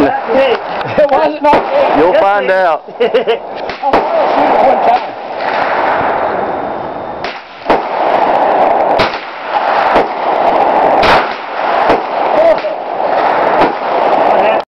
It wasn't okay. You'll find out. I'll shoot it one time.